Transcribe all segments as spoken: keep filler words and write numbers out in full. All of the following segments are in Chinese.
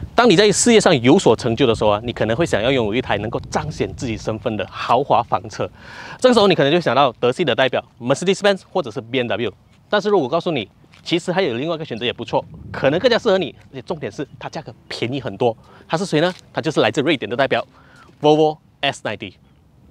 当你在事业上有所成就的时候啊，你可能会想要拥有一台能够彰显自己身份的豪华房车。这个时候你可能就想到德系的代表 Mercedes-Benz 或者是 B M W。但是如果我告诉你，其实还有另外一个选择也不错，可能更加适合你，而且重点是它价格便宜很多。它是谁呢？它就是来自瑞典的代表 Volvo S 九十。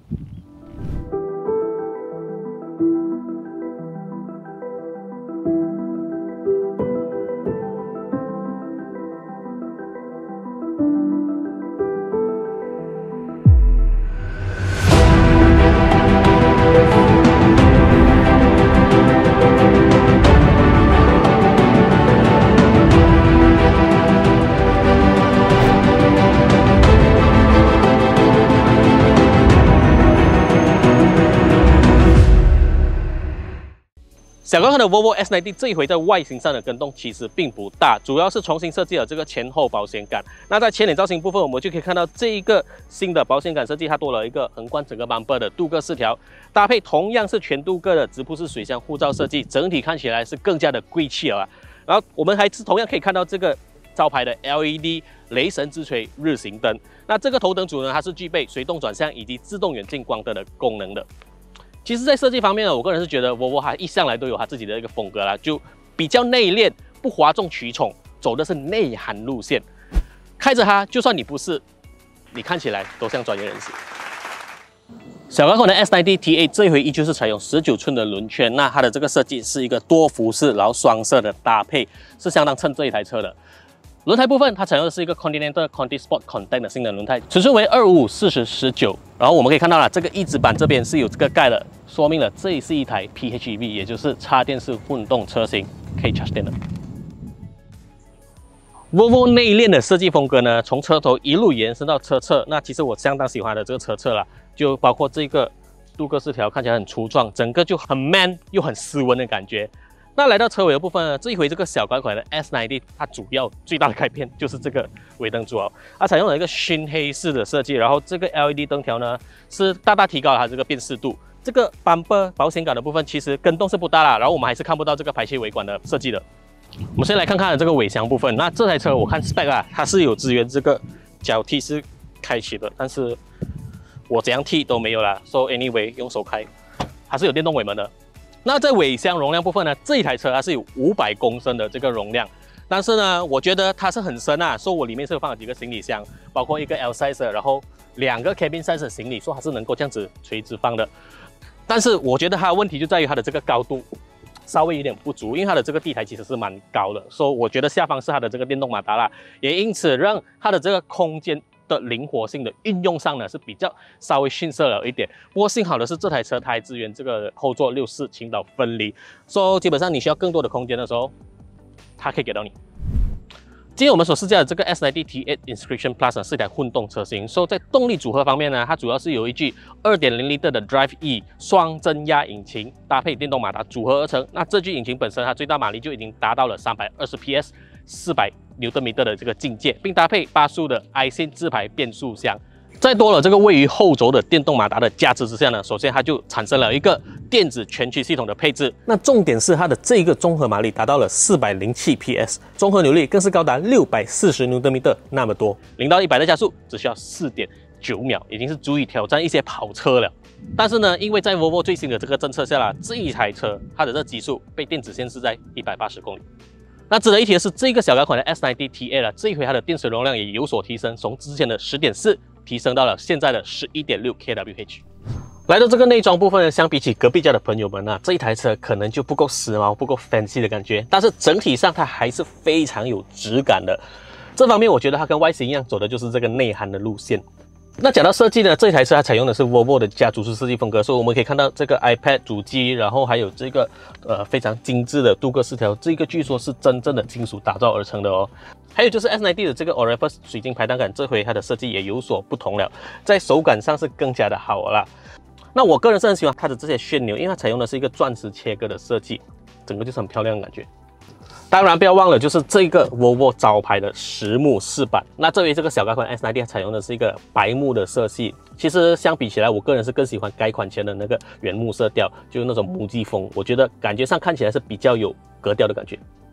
小改款的 Volvo S 九十这一回在外形上的更动其实并不大，主要是重新设计了这个前后保险杆。那在前脸造型部分，我们就可以看到这一个新的保险杆设计，它多了一个横贯整个 bumper 的镀铬饰条，搭配同样是全镀铬的直瀑式水箱护罩设计，整体看起来是更加的贵气了啊。然后我们还是同样可以看到这个招牌的 L E D 雷神之锤日行灯。那这个头灯组呢，它是具备随动转向以及自动远近光灯的功能的。其实，在设计方面呢，我个人是觉得 Volvo 它一向来都有它自己的一个风格啦，就比较内敛，不哗众取宠，走的是内涵路线。开着它，就算你不是，你看起来都像专业人士。小改款的 S 九十 T A 这一回依旧是采用十九寸的轮圈，那它的这个设计是一个多辐式，然后双色的搭配，是相当衬这一台车的。轮胎部分，它采用的是一个 Continental Conti Sport Contact 的性能轮胎，尺寸为二五五四十十九。然后我们可以看到了，这个翼子板这边是有这个盖的，说明了这是一台 P H E V， 也就是插电式混动车型，可以 charge 电的。Volvo 内敛的设计风格呢，从车头一路延伸到车侧，那其实我相当喜欢的这个车侧啦，就包括这个镀铬饰条，看起来很粗壮，整个就很 man 又很斯文的感觉。那来到车尾的部分呢，这一回这个小改款的 S 九十 它主要最大的改变就是这个尾灯组哦，它采用了一个熏黑式的设计，然后这个 L E D 灯条呢是大大提高了它这个辨识度。这个 bumper 保险杆的部分其实跟动是不大啦，然后我们还是看不到这个排气尾管的设计的。我们先来看看这个尾箱部分，那这台车我看 spec 啊，它是有支援这个脚踢是开启的，但是我怎样踢都没有啦 ，so anyway 用手开，它是有电动尾门的。那在尾箱容量部分呢，这一台车它是有五百公升的这个容量，但是呢，我觉得它是很深啊，所以我里面是放了几个行李箱，包括一个 L size， 然后两个 cabin size 的行李，说它是能够这样子垂直放的。但是我觉得它的问题就在于它的这个高度稍微有点不足，因为它的这个地台其实是蛮高的，所以我觉得下方是它的这个电动马达啦，也因此让它的这个空间的灵活性的运用上呢是比较稍微逊色了一点。不过幸好的是这台车它还支援这个后座六四倾倒分离，所以基本上你需要更多的空间的时候，它可以给到你。今天我们所试驾的这个 S 九十 T 八 Inscription Plus 呢是一台混动车型，所以在动力组合方面呢，它主要是有一具 二点零 升的 Drive E 双增压引擎搭配电动马达组合而成。那这具引擎本身它最大马力就已经达到了三百二十匹 四百牛顿米的这个境界，并搭配八速的 i 线自排变速箱。在多了这个位于后轴的电动马达的加持之下呢，首先它就产生了一个电子全驱系统的配置。那重点是它的这个综合马力达到了四百零七匹，综合扭力更是高达六百四十牛顿米那么多，零到一百的加速只需要四点九秒，已经是足以挑战一些跑车了。但是呢，因为在 Volvo 最新的这个政策下啦，这一台车它的这极速被电子限制在一百八十公里。那值得一提的是，这个小改款的 S 九十 T A 了，这一回它的电池容量也有所提升，从之前的 十点四 提升到了现在的 十一点六 k W H。来到这个内装部分呢，相比起隔壁家的朋友们啊，这一台车可能就不够时髦、不够 fancy 的感觉，但是整体上它还是非常有质感的。这方面我觉得它跟外形一样，走的就是这个内涵的路线。那讲到设计呢，这台车它采用的是 Volvo 的家族式设计风格，所以我们可以看到这个 iPad 主机，然后还有这个呃非常精致的镀铬饰条，这个据说是真正的金属打造而成的哦。还有就是 S 九十 的这个 Orifus 水晶排挡杆，这回它的设计也有所不同了，在手感上是更加的好了啦。那我个人是很喜欢它的这些旋钮，因为它采用的是一个钻石切割的设计，整个就是很漂亮的感觉。当然不要忘了，就是这个 Volvo 招牌的实木饰板。那这回这个小改款 S 九十 采用的是一个白木的色系，其实相比起来，我个人是更喜欢改款前的那个原木色调，就是那种木屐风，我觉得感觉上看起来是比较有格调的感觉。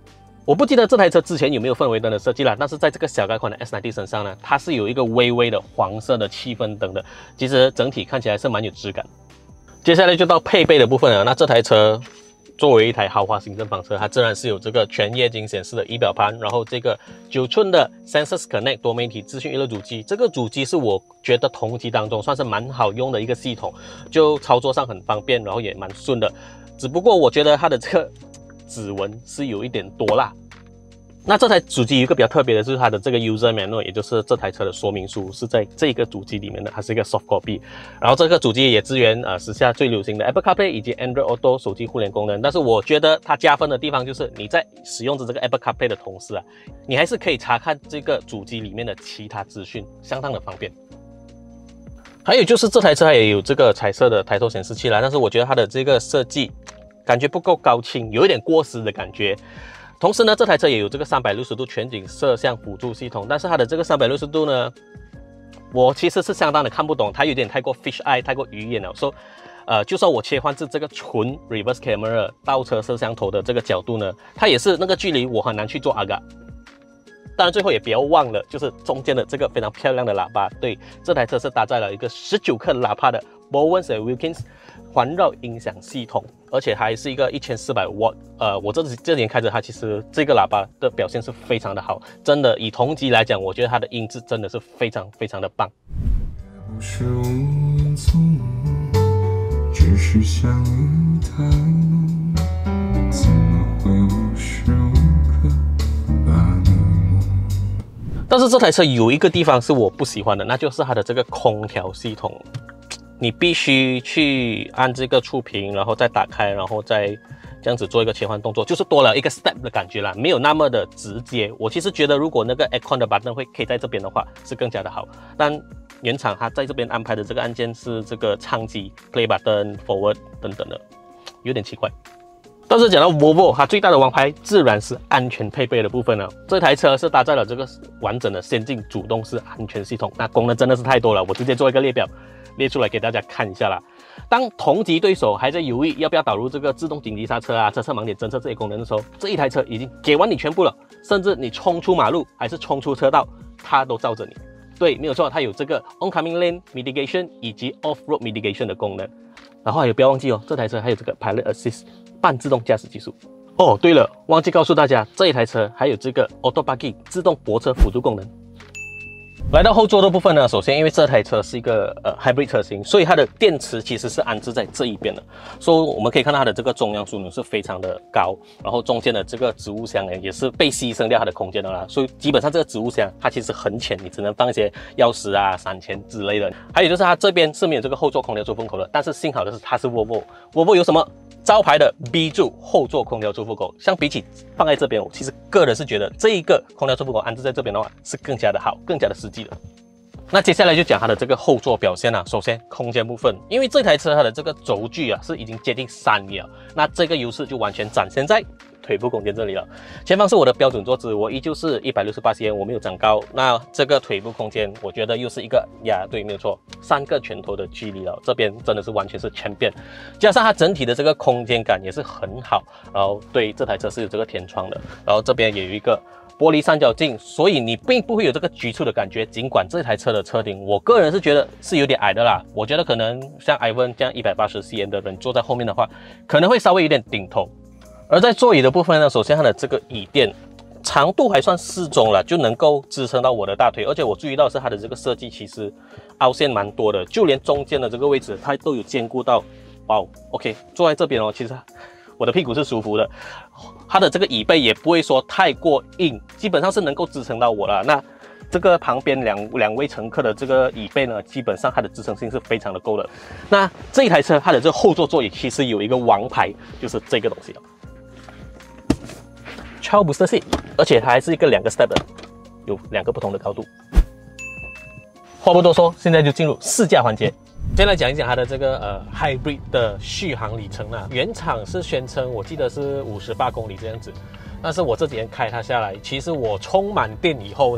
我不记得这台车之前有没有氛围灯的设计啦，但是在这个小改款的 S 九十 身上呢，它是有一个微微的黄色的气氛灯的，其实整体看起来是蛮有质感。接下来就到配备的部分了，那这台车作为一台豪华行政房车，它自然是有这个全液晶显示的仪表盘，然后这个九寸的 Sensors Connect 多媒体资讯娱乐主机，这个主机是我觉得同级当中算是蛮好用的一个系统，就操作上很方便，然后也蛮顺的。只不过我觉得它的这个指纹是有一点多啦。那这台主机有一个比较特别的，就是它的这个 User Manual， 也就是这台车的说明书是在这个主机里面的，它是一个 soft copy。然后这个主机也支援呃时下最流行的 Apple CarPlay 以及 Android Auto 手机互联功能。但是我觉得它加分的地方就是你在使用着这个 Apple CarPlay 的同时啊，你还是可以查看这个主机里面的其他资讯，相当的方便。还有就是这台车它也有这个彩色的抬头显示器啦，但是我觉得它的这个设计感觉不够高清，有一点过时的感觉。同时呢，这台车也有这个三百六十度全景摄像辅助系统，但是它的这个三百六十度呢，我其实是相当的看不懂，它有点太过 fish eye， 太过鱼眼了。说，呃，就算我切换至这个纯 reverse camera 倒车摄像头的这个角度呢，它也是那个距离我很难去做 aga。当然，最后也不要忘了，就是中间的这个非常漂亮的喇叭。对，这台车是搭载了一个十九克喇叭的 Bowens and Wilkins 环绕音响系统，而且还是一个一千四百瓦。呃，我这这年开着它，其实这个喇叭的表现是非常的好，真的以同级来讲，我觉得它的音质真的是非常非常的棒。不是无影踪影，只是相遇太浓，怎么会无时无刻把你梦？但是这台车有一个地方是我不喜欢的，那就是它的这个空调系统。你必须去按这个触屏，然后再打开，然后再这样子做一个切换动作，就是多了一个 step 的感觉啦，没有那么的直接。我其实觉得，如果那个 aircon 的 button 会可以在这边的话，是更加的好。但原厂它在这边安排的这个按键是这个唱机 play button、forward 等等的，有点奇怪。但是讲到 Volvo， 它最大的王牌自然是安全配备的部分了。这台车是搭载了这个完整的先进主动式安全系统，那功能真的是太多了，我直接做一个列表。列出来给大家看一下啦。当同级对手还在犹豫要不要导入这个自动紧急刹车啊、车侧盲点侦测这些功能的时候，这一台车已经给完你全部了，甚至你冲出马路还是冲出车道，它都罩着你。对，没有错，它有这个 oncoming lane mitigation 以及 off-road mitigation 的功能。然后还有不要忘记哦，这台车还有这个 Pilot Assist 半自动驾驶技术。哦，对了，忘记告诉大家，这一台车还有这个 Auto Parking 自动泊车辅助功能。来到后座的部分呢，首先因为这台车是一个呃 hybrid 车型，所以它的电池其实是安置在这一边的，所以我们可以看到它的这个中央枢纽是非常的高，然后中间的这个置物箱呢也是被牺牲掉它的空间的啦，所以基本上这个置物箱它其实很浅，你只能放一些钥匙啊、散钱之类的。还有就是它这边是没有这个后座空调出风口的，但是幸好的是它是 Volvo，Volvo 有什么？招牌的 B 柱后座空调出风口，相比起放在这边，我其实个人是觉得这一个空调出风口安置在这边的话是更加的好，更加的实际的。那接下来就讲它的这个后座表现啦、啊。首先空间部分，因为这台车它的这个轴距啊是已经接近三米了，那这个优势就完全展现在腿部空间这里了。前方是我的标准坐姿，我依旧是一百六十八 C M， 我没有长高。那这个腿部空间，我觉得又是一个呀，对，没有错，三个拳头的距离了。这边真的是完全是全变，加上它整体的这个空间感也是很好。然后对这台车是有这个天窗的，然后这边也有一个玻璃三角镜，所以你并不会有这个局促的感觉。尽管这台车的车顶，我个人是觉得是有点矮的啦。我觉得可能像 Ivan 这样一百八十 C M 的人坐在后面的话，可能会稍微有点顶头。而在座椅的部分呢，首先它的这个椅垫长度还算适中了，就能够支撑到我的大腿。而且我注意到是它的这个设计其实凹陷蛮多的，就连中间的这个位置它都有兼顾到。哇 ，OK， 坐在这边哦，其实我的屁股是舒服的。它的这个椅背也不会说太过硬，基本上是能够支撑到我了。那这个旁边两两位乘客的这个椅背呢，基本上它的支撑性是非常的够的。那这一台车它的这个后座座椅其实有一个王牌，就是这个东西了。Child Booster Seat， 而且它还是一个两个 step 的，有两个不同的高度。话不多说，现在就进入试驾环节。先来讲一讲它的这个呃 Hybrid 的续航里程啦。原厂是宣称，我记得是五十八公里这样子，但是我这几天开它下来，其实我充满电以后呢，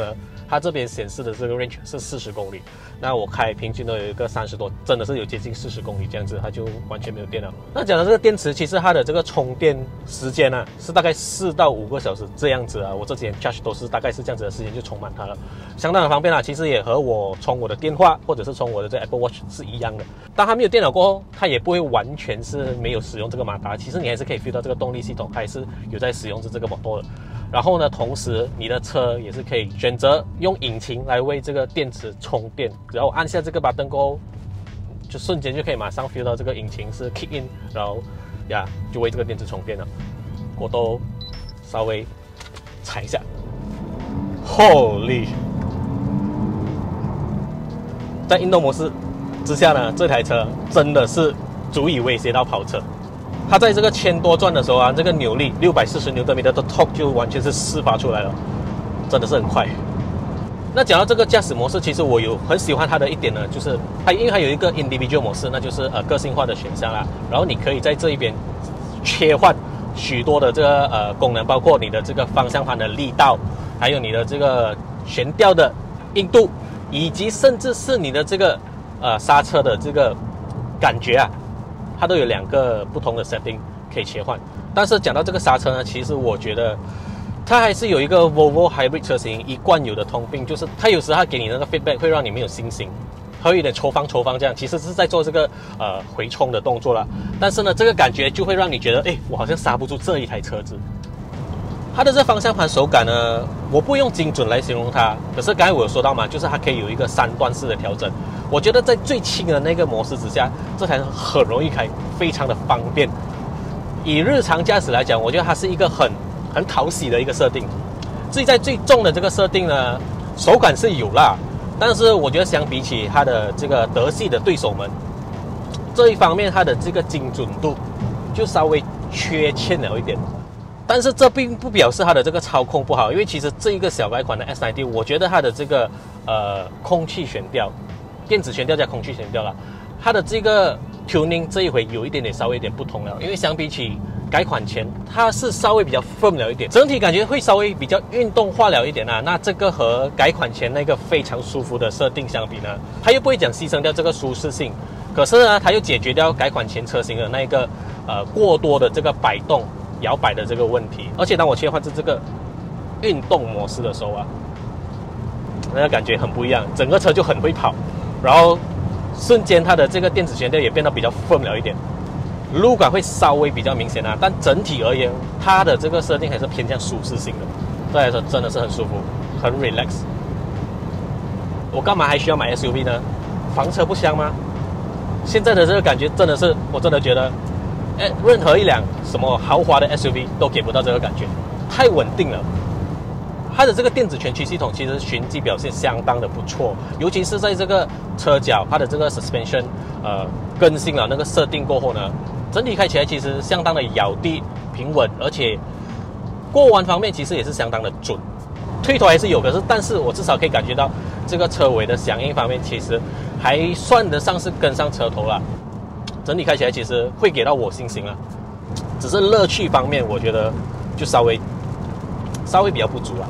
它这边显示的这个 range 是四十公里，那我开平均都有一个三十多，真的是有接近四十公里这样子，它就完全没有电了。那讲的这个电池，其实它的这个充电时间呢、啊、是大概四到五个小时这样子啊，我这几天 charge 都是大概是这样子的时间就充满它了，相当的方便啊。其实也和我充我的电话或者是充我的这 Apple Watch 是一样的。当它没有电了过后，它也不会完全是没有使用这个马达，其实你还是可以 feel 到这个动力系统还是有在使用着这个 motor 的。然后呢，同时你的车也是可以选择用引擎来为这个电池充电，然后按下这个 button 过后，就瞬间就可以马上 feel 到这个引擎是 kick in， 然后呀就为这个电池充电了。我都稍微踩一下 ，Holy！ 在运动模式之下呢，这台车真的是足以威胁到跑车。它在这个千多转的时候啊，这个扭力六百四十牛顿米的 torque 就完全是释发出来了，真的是很快。那讲到这个驾驶模式，其实我有很喜欢它的一点呢，就是它因为它有一个 individual 模式，那就是呃个性化的选项啦。然后你可以在这一边切换许多的这个呃功能，包括你的这个方向盘的力道，还有你的这个悬吊的硬度，以及甚至是你的这个呃刹车的这个感觉啊。它都有两个不同的 setting 可以切换，但是讲到这个刹车呢，其实我觉得它还是有一个 Volvo Hybrid 车型一贯有的通病，就是它有时它给你那个 feedback 会让你没有信心，它会有点抽放抽放这样，其实是在做这个呃回冲的动作啦。但是呢，这个感觉就会让你觉得，哎，我好像刹不住这一台车子。它的这方向盘手感呢，我不用精准来形容它，可是刚才我有说到嘛，就是它可以有一个三段式的调整。我觉得在最轻的那个模式之下，这台车很容易开，非常的方便。以日常驾驶来讲，我觉得它是一个很很讨喜的一个设定。至于在最重的这个设定呢，手感是有啦，但是我觉得相比起它的这个德系的对手们，这一方面它的这个精准度就稍微缺欠了一点。但是这并不表示它的这个操控不好，因为其实这一个小改款的 S 九十， 我觉得它的这个呃空气悬吊。电子悬吊加空气悬吊了，它的这个 tuning 这一回有一点点稍微有点不同了，因为相比起改款前，它是稍微比较 firm 了一点，整体感觉会稍微比较运动化了一点啊。那这个和改款前那个非常舒服的设定相比呢，它又不会讲牺牲掉这个舒适性，可是呢，它又解决掉改款前车型的那个呃过多的这个摆动、摇摆的这个问题。而且当我切换至这个运动模式的时候啊，那个感觉很不一样，整个车就很会跑。然后瞬间它的这个电子悬吊也变得比较 firm 了一点，路感会稍微比较明显啊，但整体而言，它的这个设定还是偏向舒适性的，对来说真的是很舒服，很 relax。我干嘛还需要买 S U V 呢？房车不香吗？现在的这个感觉真的是，我真的觉得，哎，任何一辆什么豪华的 S U V 都给不到这个感觉，太稳定了。它的这个电子全驱系统其实循迹表现相当的不错，尤其是在这个车脚，它的这个 suspension 呃更新了那个设定过后呢，整体开起来其实相当的咬地平稳，而且过弯方面其实也是相当的准，推头还是有，可是但是我至少可以感觉到这个车尾的响应方面其实还算得上是跟上车头了，整体开起来其实会给到我信心了，只是乐趣方面我觉得就稍微稍微比较不足了。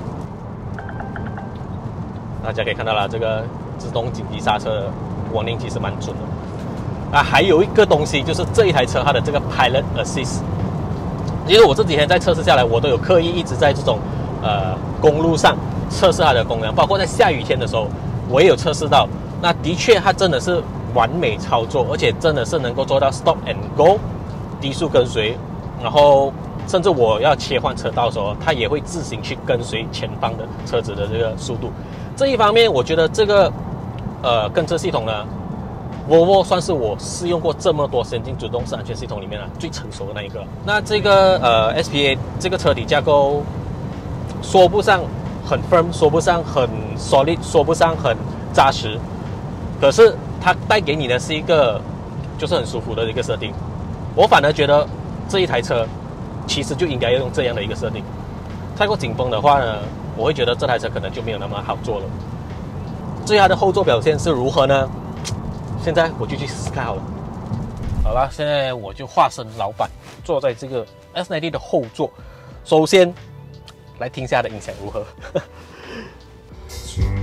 大家可以看到了，这个自动紧急刹车的 warning 其实蛮准的。啊，还有一个东西就是这一台车它的这个 Pilot Assist， 其实我这几天在测试下来，我都有刻意一直在这种呃公路上测试它的功能，包括在下雨天的时候，我也有测试到。那的确它真的是完美操作，而且真的是能够做到 Stop and Go 低速跟随，然后甚至我要切换车道的时候，它也会自行去跟随前方的车子的这个速度。这一方面，我觉得这个呃跟车系统呢 ，Volvo 算是我试用过这么多先进主动式安全系统里面啊最成熟的那一个。那这个呃 S P A 这个车体架构，说不上很 firm， 说不上很 solid， 说不上很扎实，可是它带给你的是一个就是很舒服的一个设定。我反而觉得这一台车其实就应该要用这样的一个设定。太过紧绷的话呢，我会觉得这台车可能就没有那么好做了。至于它的后座表现是如何呢？现在我就去试试看好了。好了，现在我就化身老板，坐在这个 S 九十 的后座。首先来听一下它的音响如何。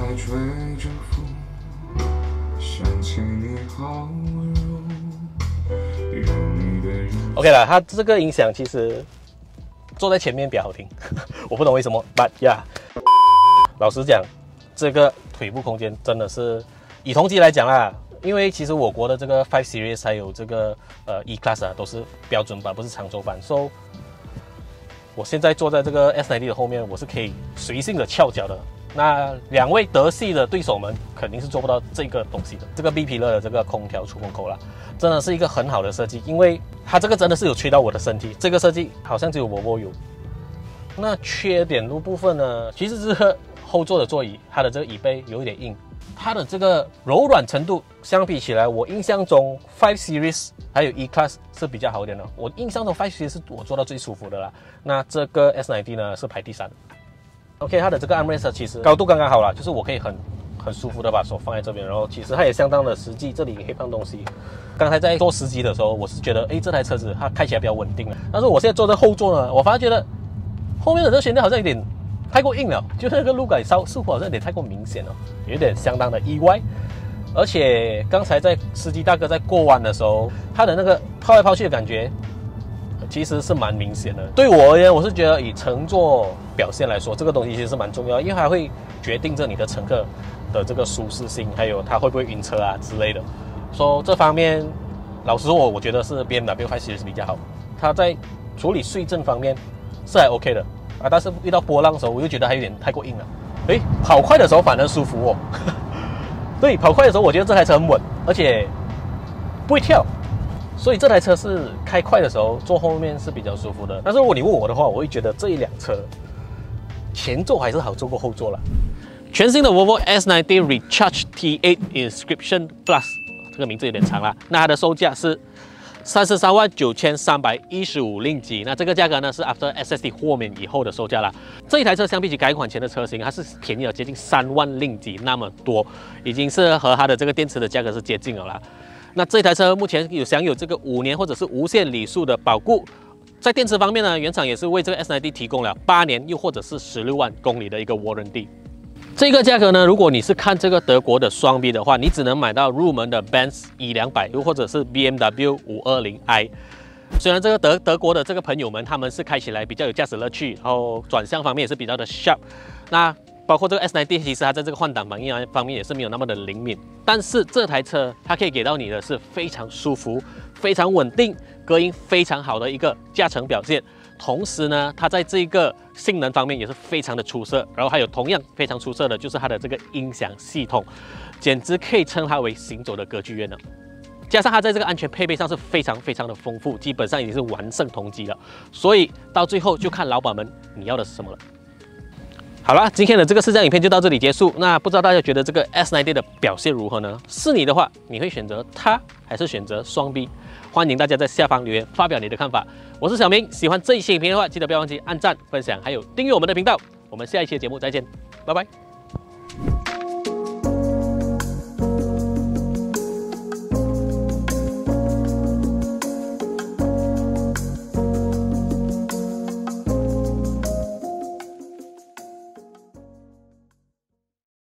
吹着风，想起你好温柔，有你的人。 OK 了，它这个音响其实坐在前面比较好听，我不懂为什么 ，But yeah， 老实讲，这个腿部空间真的是以同级来讲啦。因为其实我国的这个 five series 还有这个呃 E Class 啊，都是标准版，不是长轴版。So 我现在坐在这个 S 九十 的后面，我是可以随性的翘脚的。那两位德系的对手们肯定是做不到这个东西的。这个 B 皮勒的这个空调出风口啦，真的是一个很好的设计，因为它这个真的是有吹到我的身体。这个设计好像只有Volvo有。那缺点的部分呢，其实是后座的座椅，它的这个椅背有一点硬。它的这个柔软程度相比起来，我印象中 five series 还有 E Class 是比较好一点的。我印象中 five series 是我坐到最舒服的啦。那这个 S 九十 呢是排第三。OK， 它的这个 armrest 其实高度刚刚好啦，就是我可以很很舒服的把手放在这边，然后其实它也相当的实际，这里也可以放东西。刚才在做司机的时候，我是觉得，哎，这台车子它开起来比较稳定了。但是我现在坐在后座呢，我反而觉得后面的这个悬吊好像有点太过硬了，就是那个路感稍似乎好像有点太过明显了，有点相当的意外。而且刚才在司机大哥在过弯的时候，他的那个抛来抛去的感觉，其实是蛮明显的。对我而言，我是觉得以乘坐表现来说，这个东西其实是蛮重要，因为它会决定着你的乘客的这个舒适性，还有他会不会晕车啊之类的。说这方面，老实说，我觉得是 B M W five series 比较好。它在处理碎震方面是还 OK 的。啊，但是遇到波浪的时候，我又觉得还有点太过硬了。诶，跑快的时候反而舒服哦。对，跑快的时候，我觉得这台车很稳，而且不会跳，所以这台车是开快的时候坐后面是比较舒服的。但是如果你问我的话，我会觉得这一辆车前座还是好坐过后座了。全新的 Volvo S 九十 Recharge T 八 Inscription Plus， 这个名字有点长啦。那它的售价是三十三万九千三百一十五令吉，那这个价格呢是 After S S D 豁免以后的售价啦。这一台车相比起改款前的车型，它是便宜了接近三万令吉那么多，已经是和它的这个电池的价格是接近了啦。那这台车目前有享有这个五年或者是无限里数的保固。在电池方面呢，原厂也是为这个 S 九十 提供了八年又或者是十六万公里的一个 warranty。这个价格呢，如果你是看这个德国的双 B 的话，你只能买到入门的 Benz E 两百，又或者是 B M W 五二零 i。虽然这个德德国的这个朋友们，他们是开起来比较有驾驶乐趣，然后转向方面也是比较的 sharp。那包括这个 S 九十，其实它在这个换挡反应方面也是没有那么的灵敏。但是这台车它可以给到你的是非常舒服、非常稳定、隔音非常好的一个驾乘表现。同时呢，它在这个性能方面也是非常的出色，然后还有同样非常出色的就是它的这个音响系统，简直可以称它为行走的歌剧院了。加上它在这个安全配备上是非常非常的丰富，基本上已经是完胜同级了。所以到最后就看老板们你要的是什么了。好了，今天的这个试驾影片就到这里结束。那不知道大家觉得这个 S 九十 的表现如何呢？是你的话，你会选择它还是选择双 B？ 欢迎大家在下方留言发表你的看法。我是小明，喜欢这一期影片的话，记得不要忘记按赞、分享，还有订阅我们的频道。我们下一期的节目再见，拜拜。